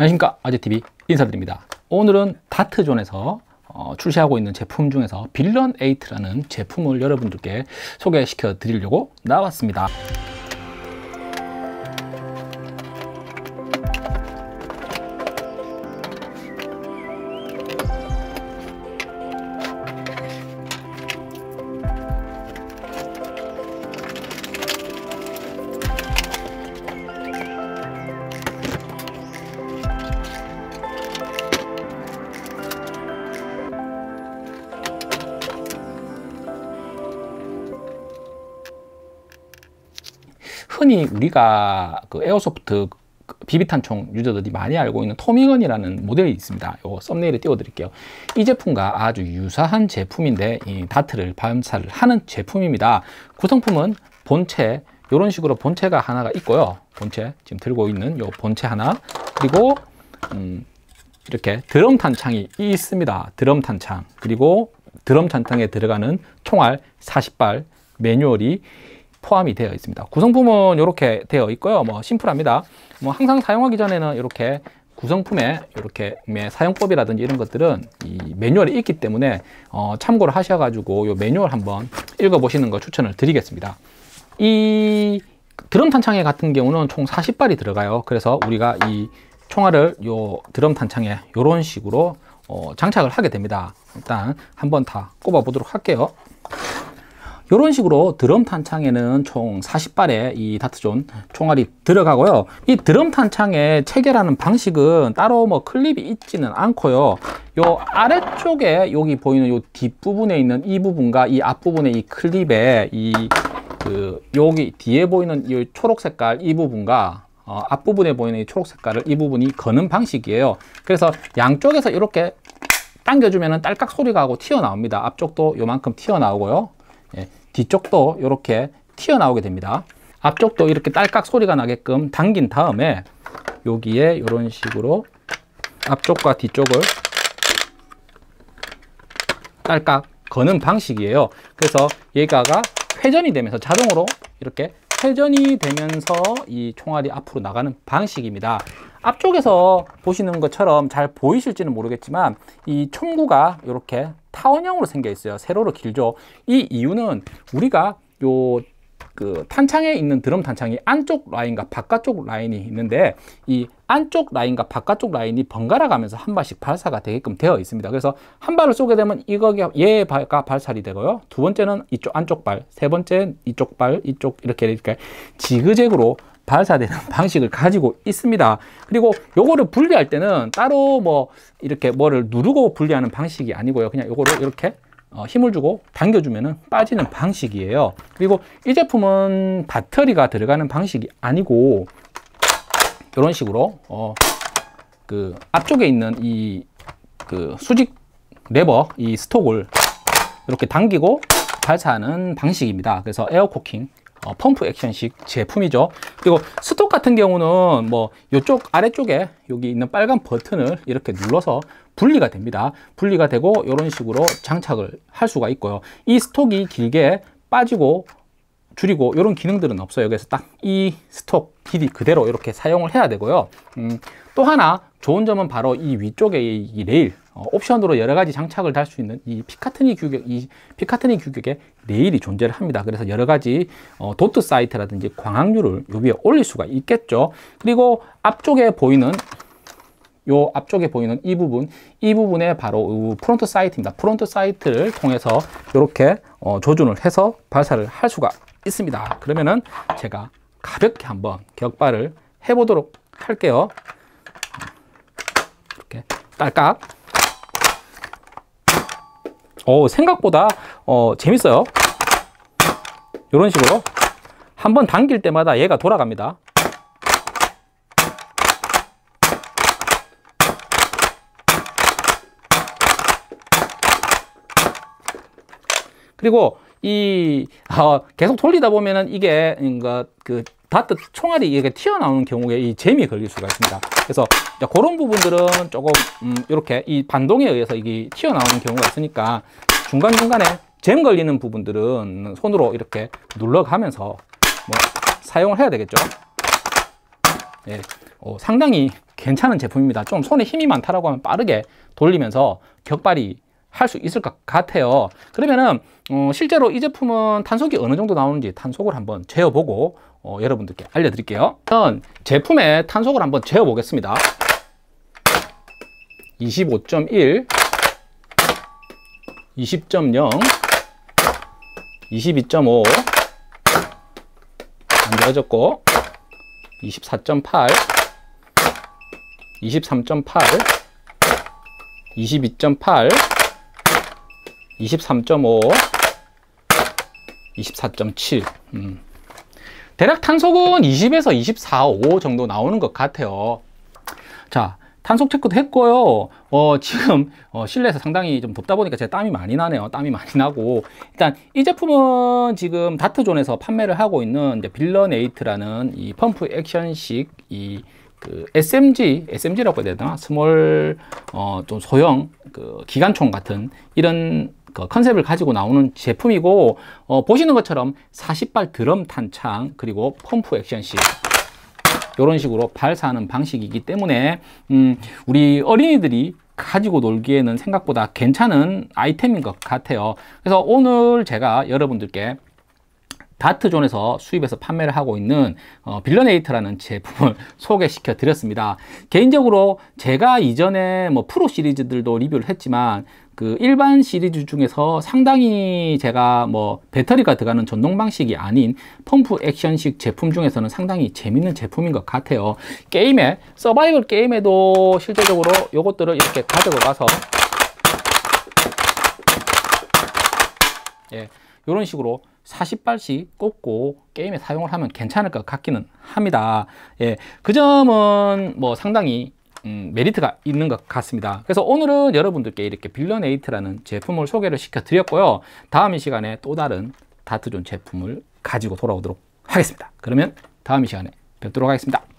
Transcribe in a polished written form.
안녕하십니까, 아재TV 인사드립니다. 오늘은 다트존에서 출시하고 있는 제품 중에서 빌런 8라는 제품을 여러분들께 소개시켜 드리려고 나왔습니다. 흔히 우리가 그 에어소프트 비비탄총 유저들이 많이 알고 있는 토미건이라는 모델이 있습니다. 요 썸네일에 띄워 드릴게요. 이 제품과 아주 유사한 제품인데 이 다트를 발사를 하는 제품입니다. 구성품은 본체, 이런 식으로 본체가 하나가 있고요. 본체 지금 들고 있는 요 본체 하나, 그리고 이렇게 드럼 탄창이 있습니다. 드럼 탄창, 그리고 드럼 탄창에 들어가는 총알 40발 매뉴얼이 포함이 되어 있습니다. 구성품은 이렇게 되어 있고요. 뭐 심플합니다. 뭐 항상 사용하기 전에는 이렇게 구성품에 이렇게 사용법이라든지 이런 것들은 이 매뉴얼이 있기 때문에 참고를 하셔가지고 이 매뉴얼 한번 읽어보시는 거 추천을 드리겠습니다. 이 드럼 탄창에 같은 경우는 총 40발이 들어가요. 그래서 우리가 이 총알을 요 드럼 탄창에 이런 식으로 장착을 하게 됩니다. 일단 한번 다 꼽아 보도록 할게요. 이런 식으로 드럼 탄창에는 총 40발의 이 다트존 총알이 들어가고요. 이 드럼 탄창에 체결하는 방식은 따로 뭐 클립이 있지는 않고요. 요 아래쪽에 여기 보이는 요 뒷부분에 있는 이 부분과 이 앞부분에 이 클립에 여기 뒤에 보이는 이 초록 색깔 이 부분과 앞부분에 보이는 이 초록 색깔을 이 부분이 거는 방식이에요. 그래서 양쪽에서 이렇게 당겨주면은 딸깍 소리가 하고 튀어나옵니다. 앞쪽도 요만큼 튀어나오고요. 예, 뒤쪽도 이렇게 튀어나오게 됩니다. 앞쪽도 이렇게 딸깍 소리가 나게끔 당긴 다음에 여기에 이런 식으로 앞쪽과 뒤쪽을 딸깍 거는 방식이에요. 그래서 얘가 회전이 되면서 자동으로 이렇게 회전이 되면서 이 총알이 앞으로 나가는 방식입니다. 앞쪽에서 보시는 것처럼 잘 보이실지는 모르겠지만 이 총구가 이렇게 타원형으로 생겨 있어요. 세로로 길죠. 이 이유는 우리가 탄창에 있는 드럼 탄창이 안쪽 라인과 바깥쪽 라인이 있는데 이 안쪽 라인과 바깥쪽 라인이 번갈아 가면서 한 발씩 발사가 되게끔 되어 있습니다. 그래서 한 발을 쏘게 되면 얘가 발살이 되고요. 두 번째는 이쪽 안쪽 발, 세 번째는 이쪽 발, 이쪽 이렇게 지그재그로 발사되는 방식을 가지고 있습니다. 그리고 요거를 분리할 때는 따로 뭐 이렇게 뭐를 누르고 분리하는 방식이 아니고요. 그냥 요거를 이렇게 힘을 주고 당겨주면은 빠지는 방식이에요. 그리고 이 제품은 배터리가 들어가는 방식이 아니고 이런 식으로 앞쪽에 있는 이 수직 레버 이 스톡을 이렇게 당기고 발사하는 방식입니다. 그래서 에어코킹 펌프 액션식 제품이죠. 그리고 스톡 같은 경우는 뭐 이쪽 아래쪽에 여기 있는 빨간 버튼을 이렇게 눌러서 분리가 됩니다. 분리가 되고 이런 식으로 장착을 할 수가 있고요. 이 스톡이 길게 빠지고 줄이고 이런 기능들은 없어요. 그래서 딱 이 스톡 길이 그대로 이렇게 사용을 해야 되고요. 또 하나 좋은 점은 바로 이 위쪽에 이 레일, 옵션으로 여러 가지 장착을 할 수 있는 이 피카트니 규격의 레일이 존재를 합니다. 그래서 여러 가지 도트 사이트라든지 광학류를 요 위에 올릴 수가 있겠죠. 그리고 앞쪽에 보이는 이 부분에 바로 프론트 사이트입니다. 프론트 사이트를 통해서 이렇게 조준을 해서 발사를 할 수가 있습니다. 그러면은 제가 가볍게 한번 격발을 해보도록 할게요. 이렇게 딸깍. 생각보다 재밌어요. 이런 식으로 한번 당길 때마다 얘가 돌아갑니다. 그리고 계속 돌리다 보면은 이게 다트 총알이 이렇게 튀어나오는 경우에 이 잼이 걸릴 수가 있습니다. 그래서 그런 부분들은 조금 이렇게 이 반동에 의해서 이게 튀어나오는 경우가 있으니까 중간중간에 잼 걸리는 부분들은 손으로 이렇게 눌러가면서 사용을 해야 되겠죠. 예. 상당히 괜찮은 제품입니다. 좀 손에 힘이 많다라고 하면 빠르게 돌리면서 격발이 할 수 있을 것 같아요. 그러면은 실제로 이 제품은 탄속이 어느 정도 나오는지 탄속을 한번 재어보고 여러분들께 알려드릴게요. 일단 제품의 탄속을 한번 재어보겠습니다. 25.1, 20.0, 22.5, 안 좋아졌고, 24.8, 23.8, 22.8, 23.5, 24.7. 대략 탄속은 20에서 24, 5 정도 나오는 것 같아요. 자, 탄속 체크도 했고요. 지금 실내에서 상당히 좀 덥다 보니까 제가 땀이 많이 나네요. 땀이 많이 나고, 일단 이 제품은 지금 다트존에서 판매를 하고 있는 이제 빌런에이트라는 이 펌프 액션식 SMG라고 해야 되나? 스몰 좀 소형 기관총 같은 이런 컨셉을 가지고 나오는 제품이고, 보시는 것처럼 40발 드럼 탄창 그리고 펌프 액션식 이런 식으로 발사하는 방식이기 때문에 우리 어린이들이 가지고 놀기에는 생각보다 괜찮은 아이템인 것 같아요. 그래서 오늘 제가 여러분들께 다트존에서 수입해서 판매를 하고 있는 빌런에이트라는 제품을 소개시켜 드렸습니다. 개인적으로 제가 이전에 뭐 프로 시리즈들도 리뷰를 했지만 그 일반 시리즈 중에서 상당히 제가 뭐 배터리가 들어가는 전동 방식이 아닌 펌프 액션식 제품 중에서는 상당히 재밌는 제품인 것 같아요. 게임에 서바이벌 게임에도 실제적으로 요것들을 이렇게 가지고 가서 이런 식으로 40발씩 꽂고 게임에 사용을 하면 괜찮을 것 같기는 합니다. 그 점은 뭐 상당히 메리트가 있는 것 같습니다. 그래서 오늘은 여러분들께 이렇게 빌런에이트라는 제품을 소개를 시켜 드렸고요. 다음 이 시간에 또 다른 다트존 제품을 가지고 돌아오도록 하겠습니다. 그러면 다음 이 시간에 뵙도록 하겠습니다.